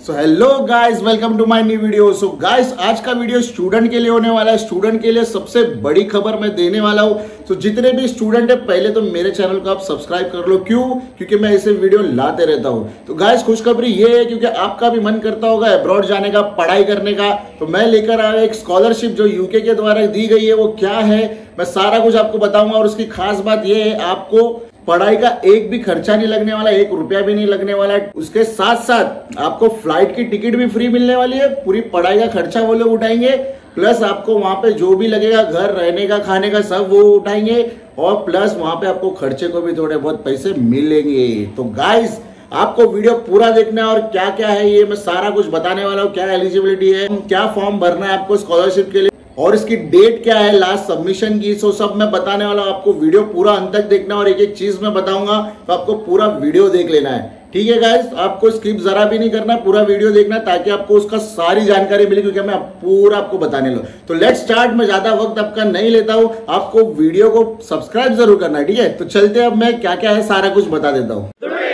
So hello guys, welcome to my new video. So guys, आज का video student के लिए होने वाला है। स्टूडेंट के लिए सबसे बड़ी खबर मैं देने वाला हूं। तो जितने भी स्टूडेंट है, पहले तो मेरे चैनल को आप सब्सक्राइब कर लो। क्यों? क्योंकि मैं ऐसे वीडियो लाते रहता हूं। तो गाइस, खुशखबरी ये है क्योंकि आपका भी मन करता होगा अब्रॉड जाने का, पढ़ाई करने का। तो मैं लेकर आया एक स्कॉलरशिप जो यूके के द्वारा दी गई है। वो क्या है मैं सारा कुछ आपको बताऊंगा। और उसकी खास बात ये है, आपको पढ़ाई का एक भी खर्चा नहीं लगने वाला, 1 रुपया भी नहीं लगने वाला है। उसके साथ साथ आपको फ्लाइट की टिकट भी फ्री मिलने वाली है। पूरी पढ़ाई का खर्चा वो लोग उठाएंगे, प्लस आपको वहां पे जो भी लगेगा, घर रहने का, खाने का, सब वो उठाएंगे। और प्लस वहां पे आपको खर्चे को भी थोड़े बहुत पैसे मिलेंगे। तो गाइस, आपको वीडियो पूरा देखना है और क्या क्या है ये मैं सारा कुछ बताने वाला हूँ। क्या एलिजिबिलिटी है, क्या फॉर्म भरना है आपको स्कॉलरशिप के लिए, और इसकी डेट क्या है लास्ट सबमिशन की, सो सब मैं बताने वाला हूं। आपको वीडियो पूरा अंत तक देखना और एक एक चीज मैं बताऊंगा, तो आपको पूरा वीडियो देख लेना है। ठीक है गाइस, आपको स्किप जरा भी नहीं करना, पूरा वीडियो देखना ताकि आपको उसका सारी जानकारी मिले, क्योंकि मैं पूरा आपको बताने लूं। तो लेट्स स्टार्ट। मैं ज्यादा वक्त आपका नहीं लेता हूं, आपको वीडियो को सब्सक्राइब जरूर करना है। ठीक है, तो चलते हैं, अब मैं क्या क्या है सारा कुछ बता देता हूं।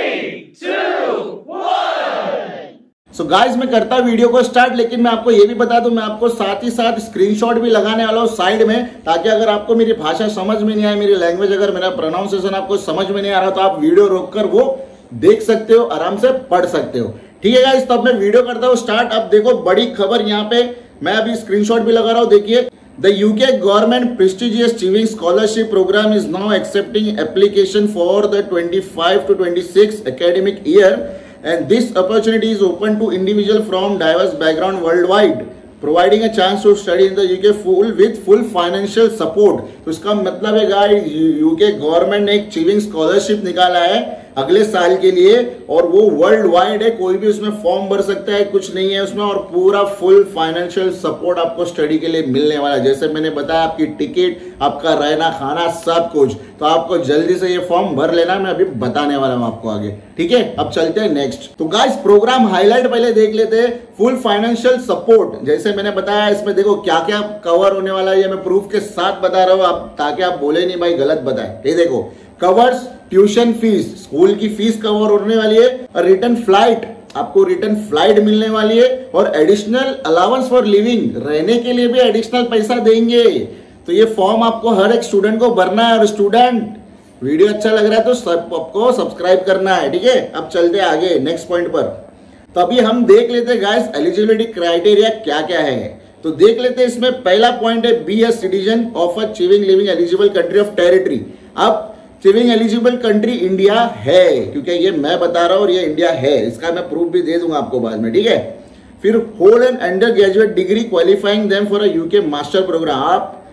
सो गाइस, मैं करता वीडियो को स्टार्ट, लेकिन मैं आपको ये भी बता दूं, मैं आपको साथ ही साथ स्क्रीनशॉट भी लगाने वाला हूं साइड में, ताकि अगर आपको मेरी भाषा समझ में नहीं आए, मेरी लैंग्वेज, अगर मेरा प्रोनाउंसिएशन आपको समझ में नहीं आ रहा, तो आप वीडियो रोककर वो देख सकते हो, आराम से पढ़ सकते हो। ठीक है गाइस, तो अब मैं वीडियो करता हूं स्टार्ट। अब देखो बड़ी खबर यहाँ पे, मैं अभी स्क्रीनशॉट भी लगा रहा हूं, देखिए। The UK government prestigious Achieving Scholarship Program is now accepting application for the 25 to 26 academic year, and this opportunity is open to individuals from diverse background worldwide, providing a chance to study in the UK with full financial support। तो इसका मतलब है guys, UK government ने एक achieving scholarship निकाला है अगले साल के लिए, और वो वर्ल्ड वाइड है। कोई भी उसमें फॉर्म भर सकता है, कुछ नहीं है उसमें, और पूरा फुल फाइनेंशियल सपोर्ट आपको स्टडी के लिए मिलने वाला है। जैसे मैंने बताया, आपकी टिकट, आपका रहना, खाना, सब कुछ। तो आपको जल्दी से ये फॉर्म भर लेना, मैं अभी बताने वाला हूं आपको आगे। ठीक है, अब चलते हैं नेक्स्ट। तो गाइस, प्रोग्राम हाईलाइट पहले देख लेते हैं। फुल फाइनेंशियल सपोर्ट, जैसे मैंने बताया, इसमें देखो क्या क्या कवर होने वाला है, ये मैं प्रूफ के साथ बता रहा हूं, ताकि आप बोले नहीं भाई गलत बताए। ये देखो, कवर्स ट्यूशन फीस, स्कूल की फीस कवर होने वाली है, और रिटर्न फ्लाइट, आपको रिटर्न फ्लाइट मिलने वाली है, और एडिशनल अलाउंस फॉर लिविंग, रहने के लिए भी एडिशनल पैसा देंगे। तो ये फॉर्म आपको हर एक स्टूडेंट को भरना है। और स्टूडेंट, वीडियो अच्छा लग रहा है तो सबको सब्सक्राइब करना है। ठीक है, अब चलते हैं आगे नेक्स्ट पॉइंट पर। तो अभी हम देख लेते हैं गाइस, एलिजिबिलिटी क्राइटेरिया क्या क्या है। तो देख लेते हैं, इसमें पहला पॉइंट है, be a citizen of a achieving living eligible country of territory. अब अचीविंग एलिजिबल कंट्री इंडिया है, क्योंकि ये मैं बता रहा हूं और ये इंडिया है, इसका मैं प्रूफ भी दे दूंगा आपको बाद में। ठीक है, फिर hold an undergraduate degree qualifying them for a UK master program.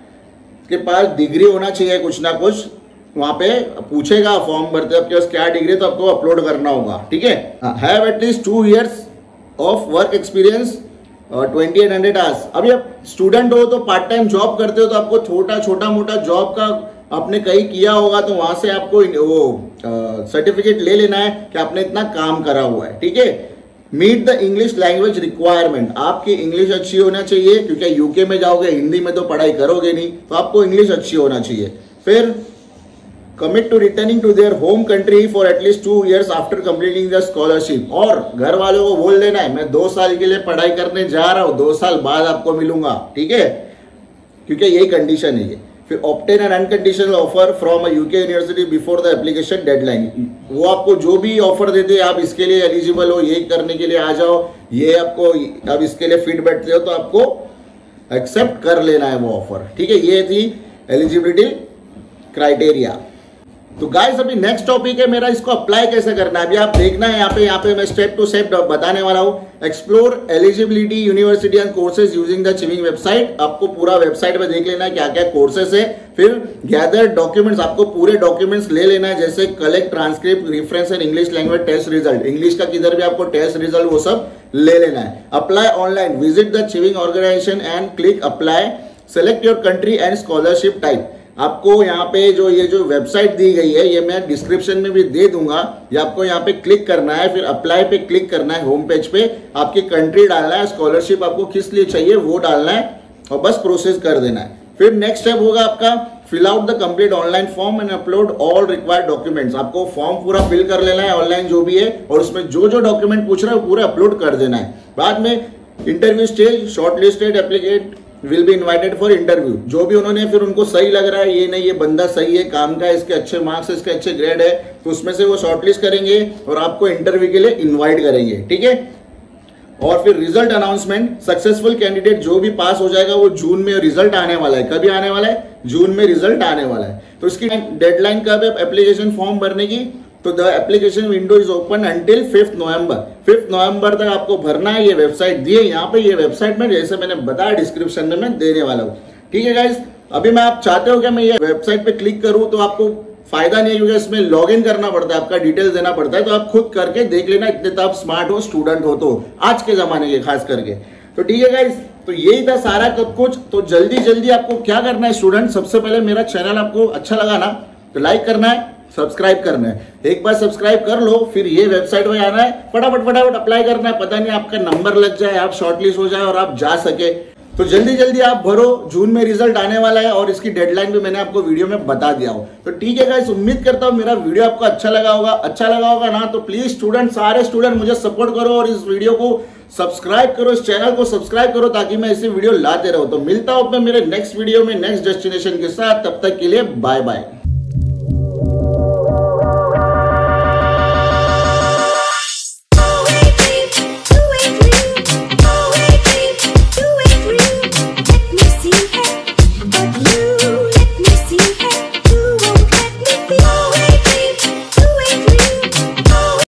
आपके पास डिग्री होना चाहिए, कुछ ना कुछ वहां पे पूछेगा फॉर्म भरते आपके पास क्या डिग्री, तो आपको अपलोड करना होगा। ठीक है, have at least 2 years of work experience, 2800 hours. अभी आप स्टूडेंट हो तो पार्ट टाइम जॉब करते हो, तो आपको छोटा मोटा जॉब का आपने कहीं किया होगा, तो वहां से आपको वो सर्टिफिकेट ले लेना है कि आपने इतना काम करा हुआ है। ठीक है, meet the English language requirement, आपकी इंग्लिश अच्छी होना चाहिए, क्योंकि यूके में जाओगे हिंदी में तो पढ़ाई करोगे नहीं, तो आपको इंग्लिश अच्छी होना चाहिए। फिर commit to returning to their home country for at least 2 years after completing the scholarship. और घर वालों को बोल देना है, मैं 2 साल के लिए पढ़ाई करने जा रहा हूं, 2 साल बाद आपको मिलूंगा। ठीक है, क्योंकि यही कंडीशन है ये। फिर obtain an unconditional offer from a UK university before the application deadline. वो आपको जो भी ऑफर देते हैं, आप इसके लिए एलिजिबल हो, ये करने के लिए आ जाओ, ये आपको अब इसके लिए फिट बैठते हो, तो आपको एक्सेप्ट कर लेना है वो ऑफर। ठीक है, ये थी एलिजिबिलिटी क्राइटेरिया। तो गाइस, अभी नेक्स्ट टॉपिक है मेरा, इसको अप्लाई कैसे करना है अभी आप देखना है। यहाँ पे मैं स्टेप टू स्टेप बताने वाला हूँ। Explore eligibility university and courses using the achieving website. आपको पूरा वेबसाइट में देख लेना है क्या क्या कोर्सेज है। फिर गैदर डॉक्यूमेंट्स, आपको पूरे डॉक्यूमेंट्स ले लेना है, जैसे collect transcript, reference and English language test result, English का किधर भी आपको टेस्ट रिजल्ट वो सब ले लेना है। Apply online, visit the achieving organisation and click apply, select your country and scholarship type. आपको यहाँ पे ये जो वेबसाइट दी गई है, ये मैं डिस्क्रिप्शन में भी दे दूंगा। ये आपको यहाँ पे क्लिक करना है, फिर अप्लाई पे क्लिक करना है, होम पेज पे आपकी कंट्री डालना है, स्कॉलरशिप आपको किस लिए चाहिए वो डालना है, और बस प्रोसेस कर देना है। फिर नेक्स्ट स्टेप होगा आपका fill out the complete online form and upload all required documents. आपको फॉर्म पूरा फिल कर लेना है ऑनलाइन जो भी है, और उसमें जो जो डॉक्यूमेंट पूछ रहा है वो पूरा अपलोड कर देना है। बाद में interview stage, shortlisted applicant will be invited for interview. जो भी उन्होंने फिर उनको सही लग रहा है, ये नहीं ये बंदा सही है, काम का, इसके अच्छे मार्क्स, इसके अच्छे ग्रेड है, तो उसमें से वो शॉर्टलिस्ट करेंगे और आपको इंटरव्यू के लिए इन्वाइट करेंगे, ठीक है। और फिर रिजल्ट अनाउंसमेंट, सक्सेसफुल कैंडिडेट जो भी पास हो जाएगा वो जून में रिजल्ट आने वाला है। कभी आने वाला है? जून में रिजल्ट आने वाला है। तो इसकी डेडलाइन कब है एप्लीकेशन फॉर्म भरने की? तो the application window is open until 5 November. 5 नवंबर तक आपको भरना है। ये वेबसाइट दी है यहाँ पे, ये वेबसाइट में जैसे मैंने बताया डिस्क्रिप्शन में मैं देने वाला हूँ, ठीक है गाइस। अभी मैं आप चाहते हो कि मैं ये वेबसाइट पे क्लिक करूँ, तो आपको फायदा नहीं है क्योंकि इसमें लॉगिन करना पड़ता है, आपका डिटेल्स देना पड़ता है। तो आप खुद करके देख लेना, इतने तो आप स्मार्ट हो, स्टूडेंट हो तो, आज के जमाने के खास करके। तो ठीक है गाइस, तो यही था सारा कुछ। तो जल्दी जल्दी आपको क्या करना है स्टूडेंट, सबसे पहले मेरा चैनल आपको अच्छा लगा ना तो लाइक करना है, सब्सक्राइब करना है। एक बार सब्सक्राइब कर लो, फिर ये वेबसाइट में आना है, फटाफट अप्लाई करना है। पता नहीं आपका नंबर लग जाए, आप शॉर्टलिस्ट हो जाए और आप जा सके। तो जल्दी जल्दी आप भरो, जून में रिजल्ट आने वाला है और इसकी डेडलाइन भी मैंने आपको वीडियो में बता दिया हो। तो ठीक है गाइस, उम्मीद करता हूं मेरा वीडियो आपको अच्छा लगा होगा। अच्छा लगा होगा ना तो प्लीज स्टूडेंट, सारे स्टूडेंट मुझे सपोर्ट करो और इस वीडियो को सब्सक्राइब करो, इस चैनल को सब्सक्राइब करो ताकि मैं ऐसी वीडियो लाते रहूं। तो मिलता हूं मैं मेरे नेक्स्ट वीडियो में नेक्स्ट डेस्टिनेशन के साथ, तब तक के लिए बाय बाय।